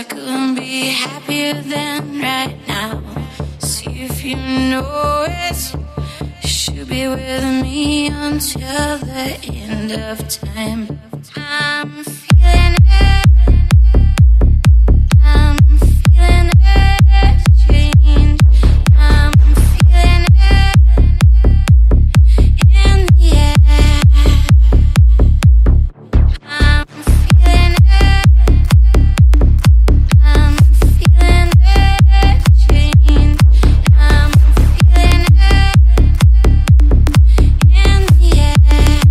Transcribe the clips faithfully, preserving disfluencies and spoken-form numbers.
couldn't be happier than right now. See if you know it. You should be with me until the end of time. I'm feeling it. I'm feeling it change. I'm feeling it in the air. I'm feeling it. I'm feeling it change. I'm feeling it in the air.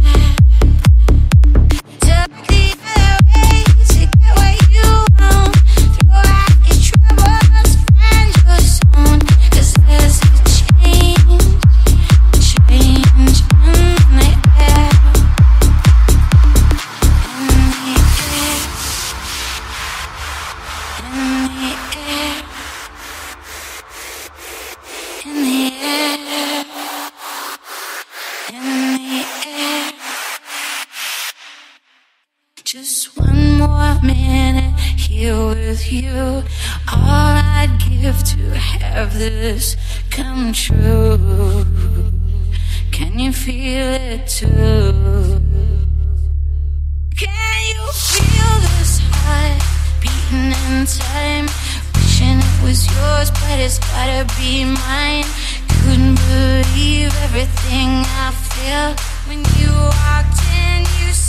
Took the other way to get what you want. Throw out your troubles, find your zone. 'Cause there's a change, change in the air, in the air, in the air, in the air, in the air. Just one more minute here with you. All I'd give to have this come true. Can you feel it too? Can you feel this heart beating in time? Wishing it was yours, but it's gotta be mine. Couldn't believe everything I felt when you walked in. You